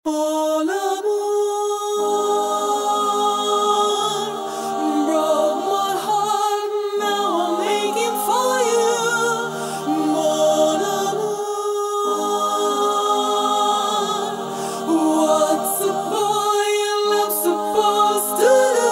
Oh, l'amour broke my heart, now I'm aching for you. Mon amour, what's a boy in love supposed to do?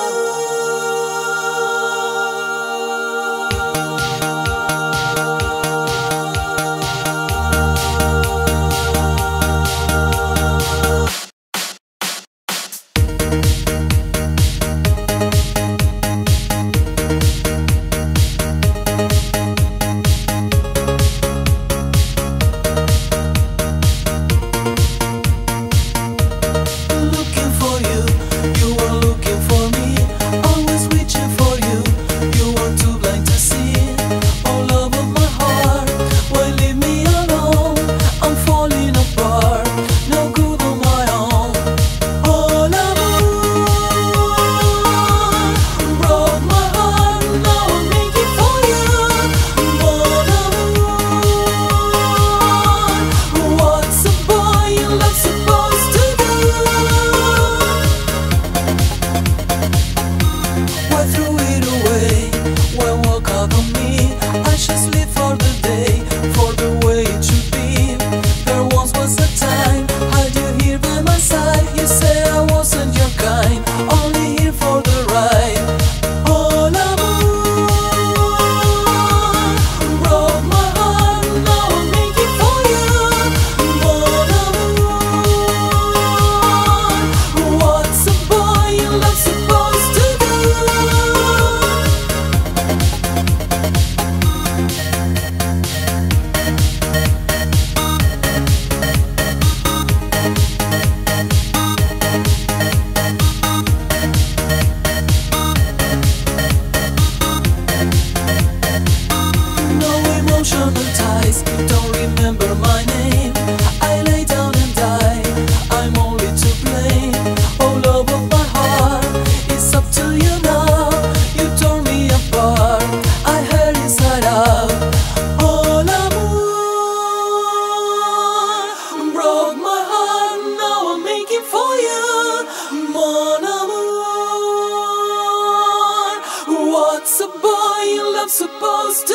Don't remember my name. I lay down and die. I'm only to blame. Oh, love of my heart, it's up to you now. You tore me apart. I hurt inside out. Oh, l'amour broke my heart. Now I'm making for you. Mon amour, what's a boy in love supposed to